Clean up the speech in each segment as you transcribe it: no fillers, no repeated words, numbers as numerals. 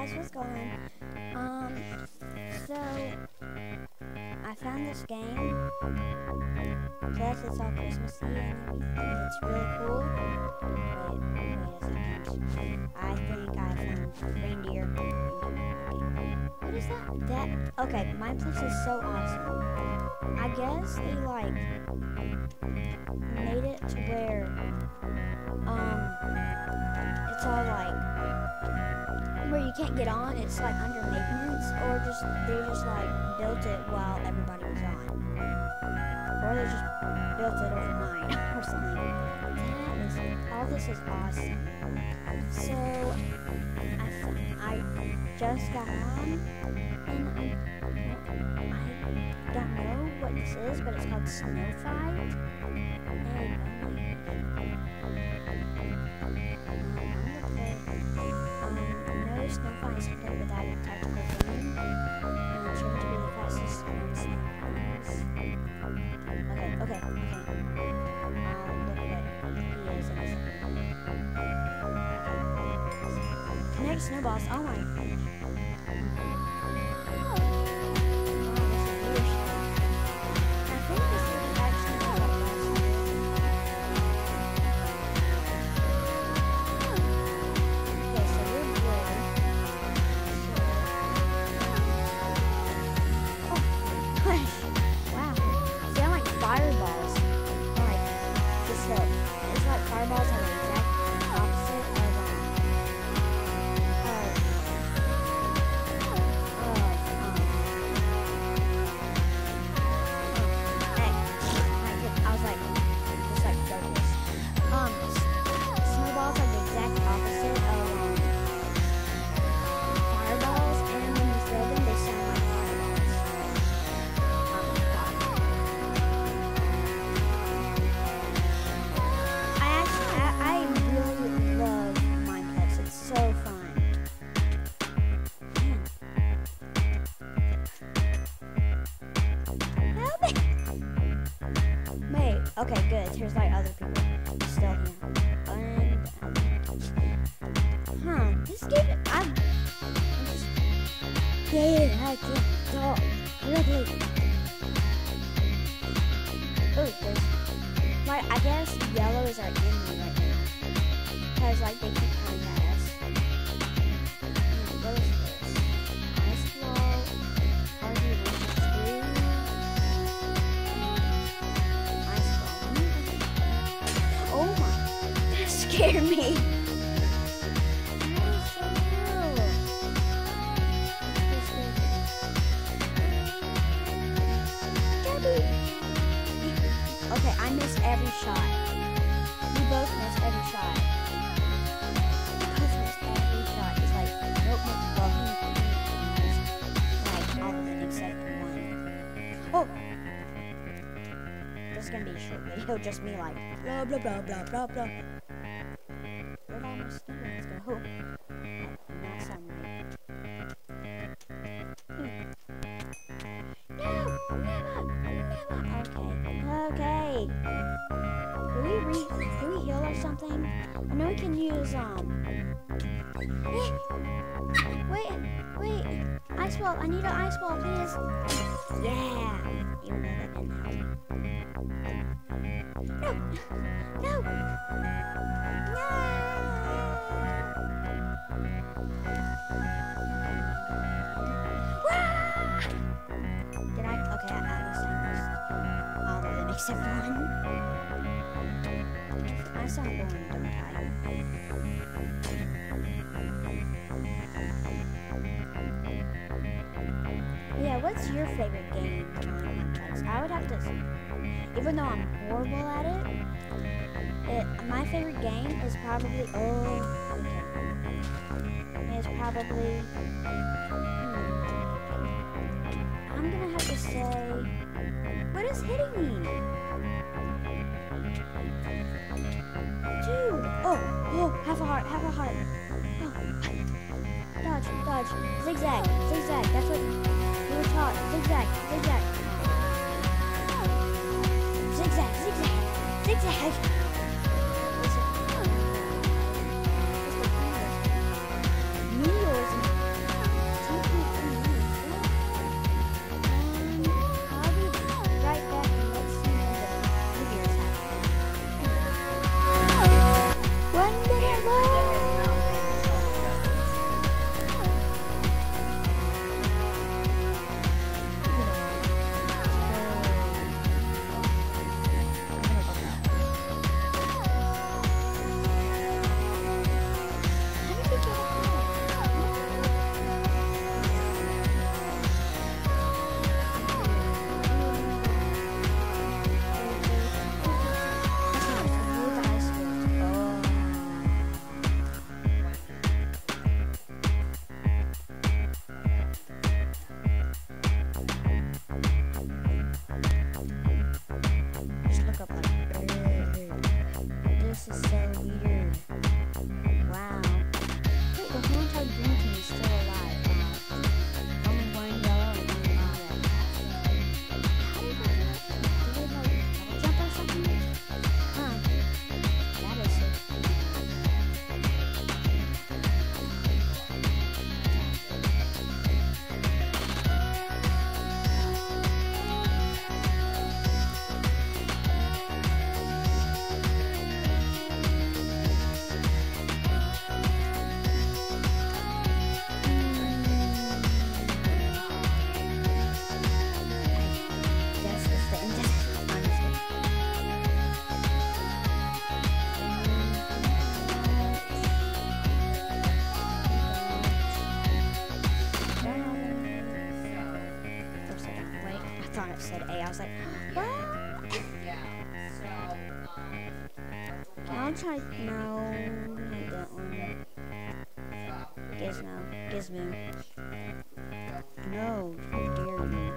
guys, what's going on? So I found this game. Plus it's all Christmassy and everything. It's really cool. Wait a second. I think I found reindeer. What is that? Okay, my place is so awesome. I guess they like made it to where it's all like where you can't get on, it's like under maintenance, or they just like built it while everybody was on. Or they just built it overnight or something. All this is awesome. So I just got on and I don't know what this is, but it's called Snowfight. Snowfight is played without a tactical game. I'm trying to be the fastest on Snowfight. Okay. Look what he is in this game. Connect snowballs. Oh my gosh. Okay, good. Here's like other people still here. This game, I'm just scared. I can't talk. Really. Oh, there's, like, I guess yellow is our enemy right now. Because, like, they keep coming at us. What is this? Ice wall. Hardy versus Screw. Oh my, that scared me. Okay, I missed every shot. We both missed every shot. We both missed every shot. It's like, nope, like, all of it except one. Oh! This is gonna be a short video, just me like, blah, blah, blah, blah, blah, blah. Where'd all my students go? Not sound right. No! Okay. Can we heal or something? I know we can use, Wait. Ice wall. I need an ice wall, please. Yeah. Even though that didn't help. No. Did I? Okay, I missed all of them except one. I saw one, don't I? Yeah, what's your favorite game on Minecraft? I would have to, even though I'm horrible at it, my favorite game is probably, I'm gonna have to say, what is hitting me? Dude, half a heart. Oh. Dodge, zigzag, that's what we were taught, zigzag. Zigzag. Meteors said A. I was like, what? I'll try. No, not that one. Gizmo. No, how dare you?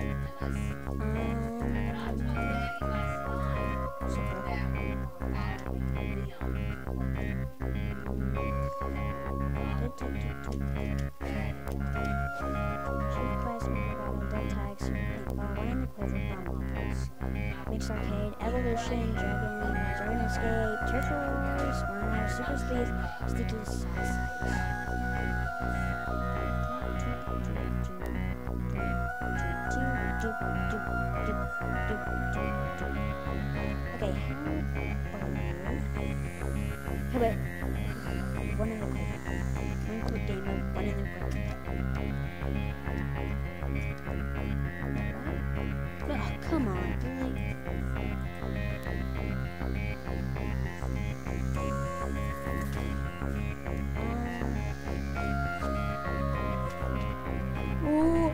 Mix Arcade, Evolution, Dragon Escape, Turtles, Warner, Super Speed, Sticky Sauce. Okay, how about one in the quick? One quick game mode, one in the quick. Oh, come on, really? Oh.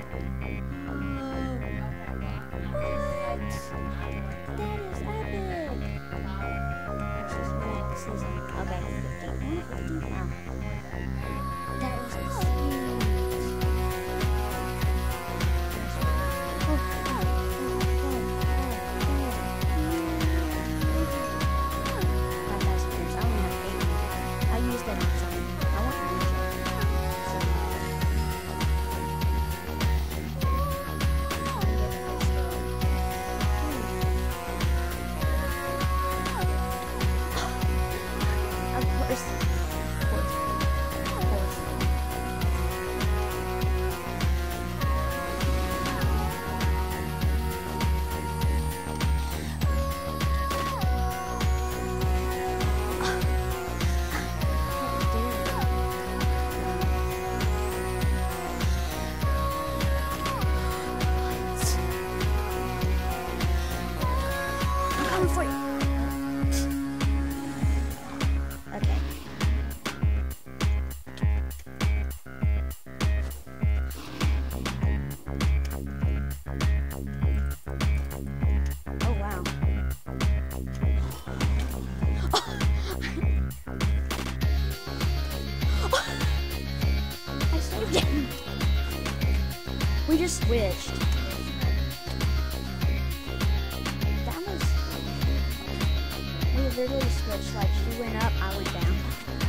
We just switched. That was... We literally switched. Like, she went up, I went down.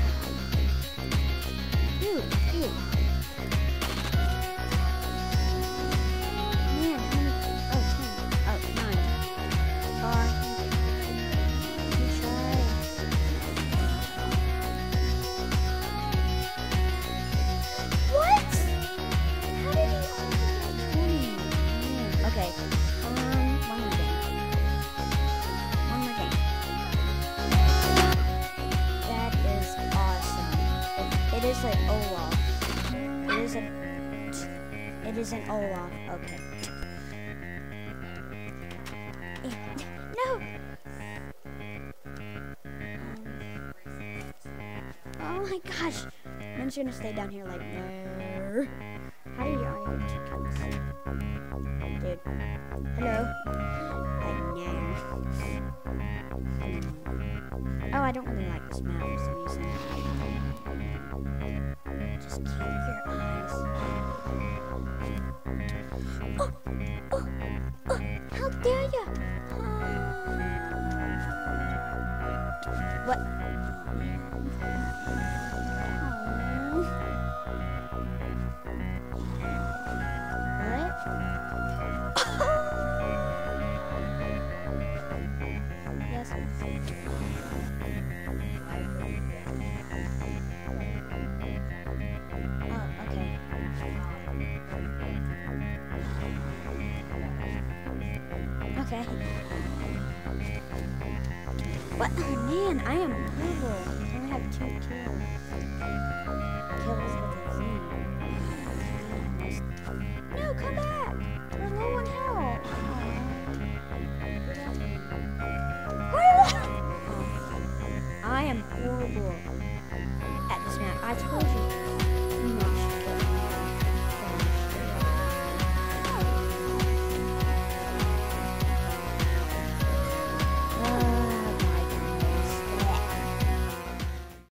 Dude. Man, how many... Oh, 10. Oh, 9. 5. It is an Olaf. It is an Olaf. Okay. No. Oh my gosh. I'm just gonna stay down here like no. How do you argue chickens? Dude. Hello. Oh, I don't really like this map for some reason. Just keep your eyes. Oh, how dare you? What? Okay. What? Oh man, I am horrible. I only have 2 kills. Kills with a Z. No, come back! We're low on health. I am horrible at this map. I told